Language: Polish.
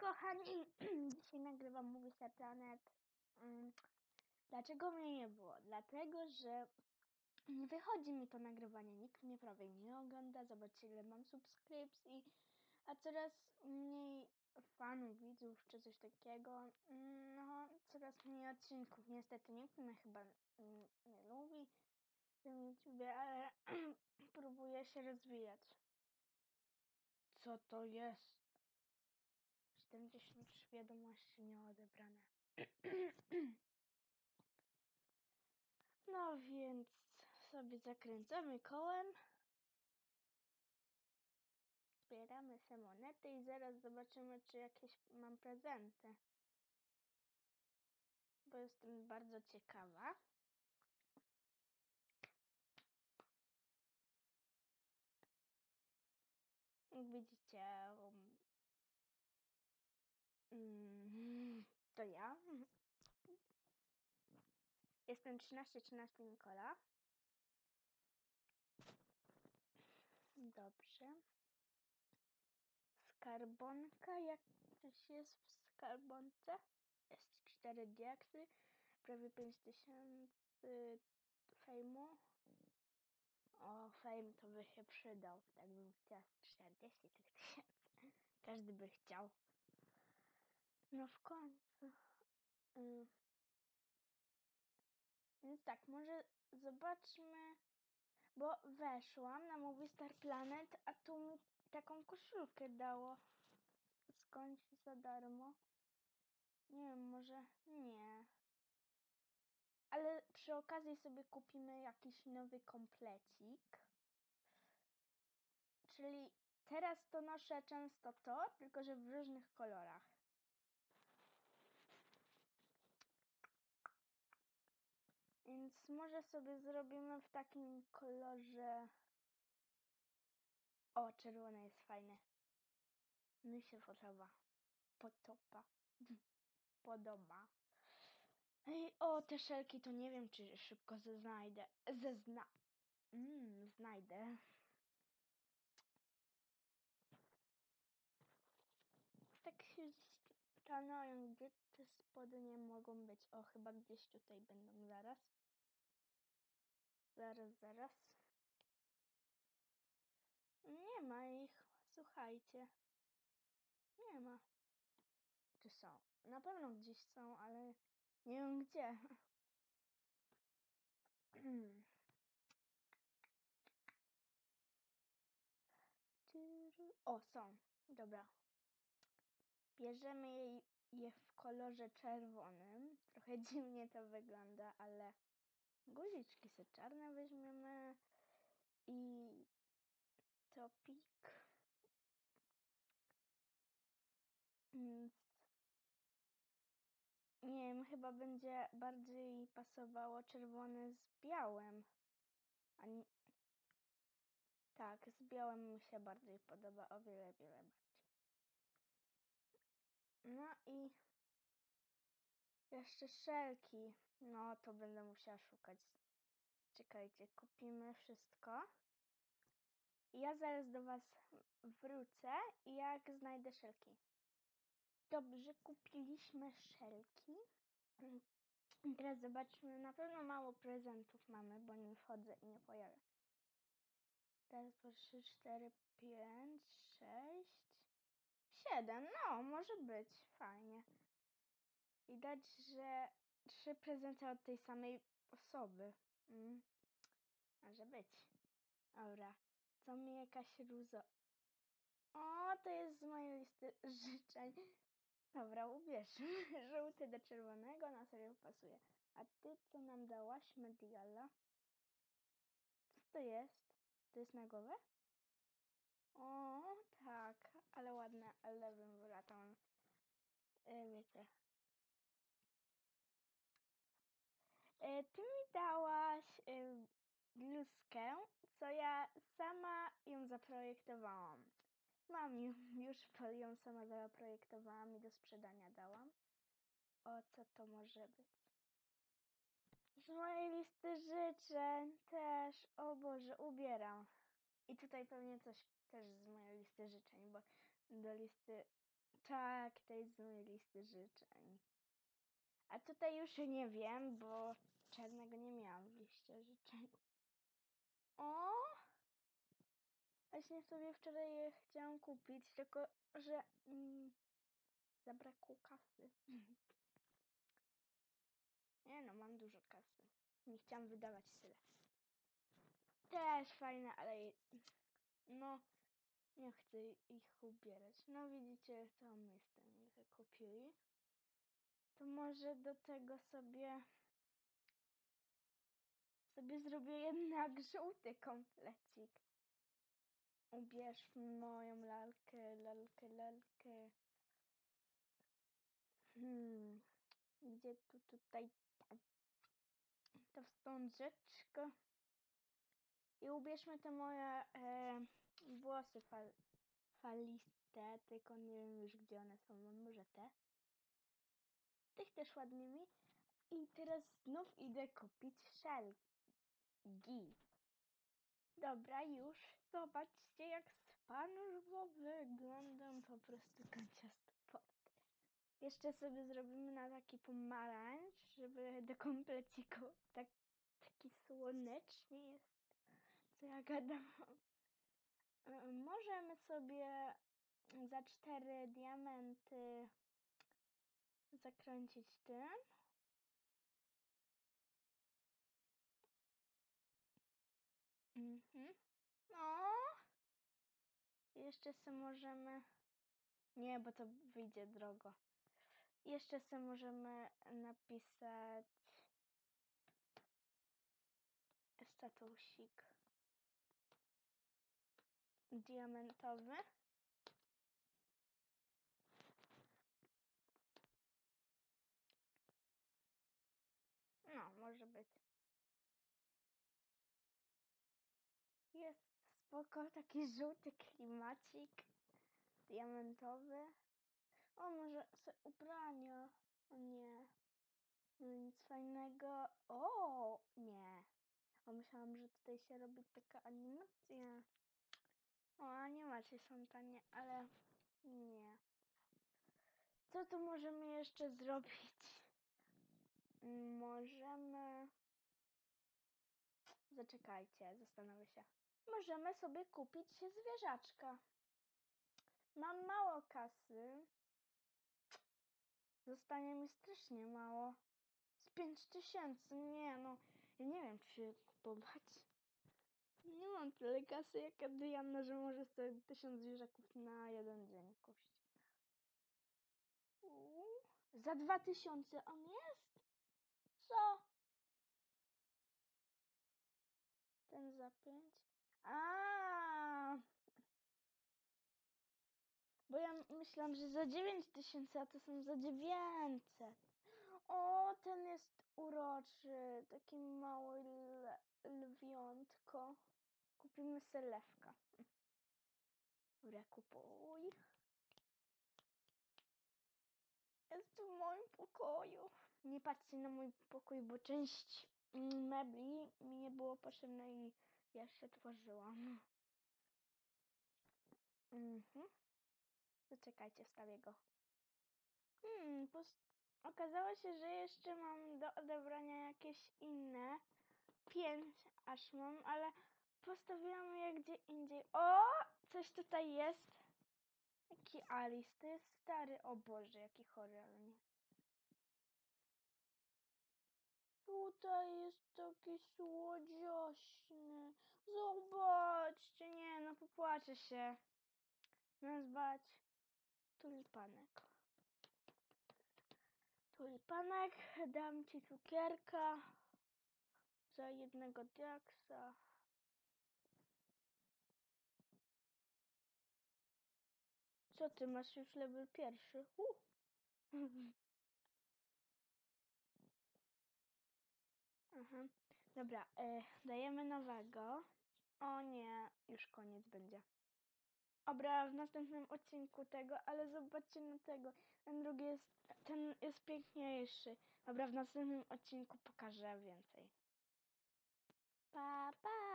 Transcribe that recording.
kochani, dzisiaj nagrywam Mówi się Planet. Dlaczego mnie nie było? Dlatego, że nie wychodzi mi to nagrywanie, nikt mnie prawie nie ogląda, zobaczcie ile mam subskrypcji, a coraz mniej fanów, widzów czy coś takiego. No, coraz mniej odcinków, niestety nikt mnie chyba nie lubi na YouTubie, ale próbuję się rozwijać. Co to jest? 73 wiadomości nieodebrane. No więc sobie zakręcamy kołem. Zbieramy się monety i zaraz zobaczymy, czy jakieś mam prezenty. Bo jestem bardzo ciekawa. Jak widzicie, to ja. Jestem 1313 Nikola. Dobrze. Skarbonka, jak coś jest w skarbonce? Jest 4 diaksy, prawie 5000 fejmu. O, fame to by się przydał. Tak bym chciała 40 tych tysięcy. Każdy by chciał. No w końcu. Więc tak, może zobaczmy. Bo weszłam na Movie Star Planet, a tu mi taką koszulkę dało. Skądś za darmo. Nie wiem, może nie. Ale przy okazji sobie kupimy jakiś nowy komplecik. Czyli teraz to noszę często to, tylko że w różnych kolorach. Więc może sobie zrobimy w takim kolorze... O, czerwony jest fajny. Mi się podoba. Ej, o, te szelki to nie wiem, czy szybko znajdę. Znajdę. Tak się zastanawiam, gdzie te spodnie mogą być. O, chyba gdzieś tutaj będą zaraz. Zaraz. Nie ma ich, słuchajcie. Nie ma. Czy są? Na pewno gdzieś są, ale nie wiem gdzie. O, są. Dobra. Bierzemy je w kolorze czerwonym. Trochę dziwnie to wygląda, ale guziczki sobie czarne weźmiemy i topik. Więc nie wiem, chyba będzie bardziej pasowało czerwone z białym. Tak, z białym mi się bardziej podoba, o wiele bardziej. No i jeszcze szelki. No to będę musiała szukać. Czekajcie, kupimy wszystko. I ja zaraz do was wrócę, jak znajdę szelki. Dobrze, kupiliśmy szelki. Teraz zobaczmy, na pewno mało prezentów mamy, bo nie wchodzę i nie pojawię. Raz, dwa, 3, 4, 5, 6, 7. No, może być. Fajnie. Widać, że 3 prezenty od tej samej osoby. Może być. Dobra. Co mi jakaś róża? O, to jest z mojej listy życzeń. Dobra, ubierzmy. Żółty do czerwonego, na serio pasuje. A ty co nam dałaś, Mediala? Co to jest? To jest na głowę? O, tak, ale ładne, ale bym wolała tą, wiecie. Ty mi dałaś bluzkę, co ja sama ją zaprojektowałam. Mam już ją sama zaprojektowałam i do sprzedania dałam. O, co to może być? Z mojej listy życzeń też, o Boże, ubieram. I tutaj pewnie coś też z mojej listy życzeń, bo do listy Tak, to jest z mojej listy życzeń. A tutaj już nie wiem, bo czarnego nie miałam w liście życzeń. O! Właśnie sobie wczoraj je chciałam kupić, tylko że zabrakło kasy. Nie no, mam dużo kasy. Nie chciałam wydawać tyle. Też fajne, ale no nie chcę ich ubierać. No widzicie, co my z tym kupili. To może do tego sobie zrobię jednak żółty komplecik. Ubierz moją lalkę. Gdzie tutaj ta wstążeczka. I ubierzmy te moje włosy faliste, tylko nie wiem już gdzie one są, może te? Tych też ładnymi. I teraz znów idę kupić szelgi. Dobra, już. Zobaczcie jak SpongeBob wyglądam, po prostu kanciasty pot. Jeszcze sobie zrobimy na taki pomarańcz, żeby do kompleciku taki słonecznie jest. Co ja gadam? Możemy sobie za 4 diamenty zakręcić tym. No. Jeszcze sobie możemy... Nie, bo to wyjdzie drogo. Jeszcze sobie możemy napisać statusik diamentowy. No, może być. Jest spoko, taki żółty klimacik diamentowy. O, może sobie ubrania. O nie. No nic fajnego. O, nie. O, myślałam, że tutaj się robi taka animacja. O, animacje są tanie, ale nie. Co tu możemy jeszcze zrobić? Możemy... Zaczekajcie, zastanowię się. Możemy sobie kupić zwierzaczka. Mam mało kasy. Zostanie mi strasznie mało. Z 5000. Nie no, ja nie wiem, czy kupować. Nie mam tyle kasy jak Adrianna, że może sobie 1000 zwierzaków na jeden dzień kupić. Za 2000 on jest? Co? Ten za 5? A, bo ja myślałam, że za 9000, a to są za 900. O, ten jest uroczy. Taki mały lwiątko. Kupimy sobie lewka. Dobra, kupuj. Jest w moim pokoju. Nie patrzcie na mój pokój, bo część mebli mi nie było potrzebne i ja się tworzyłam. Zaczekajcie, wstawię go. Okazało się, że jeszcze mam do odebrania jakieś inne. 5 aż mam, ale postawiłam je gdzie indziej. O! Coś tutaj jest. Jaki Alice? To jest stary. O Boże, jaki chory, ale nie. Tutaj jest taki słodziaśny. Zobaczcie, nie no, popłaczę się. Nazwać tulipanek. Tulipanek, dam ci cukierka za jednego diaksa. Co ty masz już level 1? Aha. Dobra, dajemy nowego. O nie, już koniec będzie. Dobra, w następnym odcinku tego, ale zobaczcie na tego. Ten jest piękniejszy. Dobra, w następnym odcinku pokażę więcej. Pa, pa!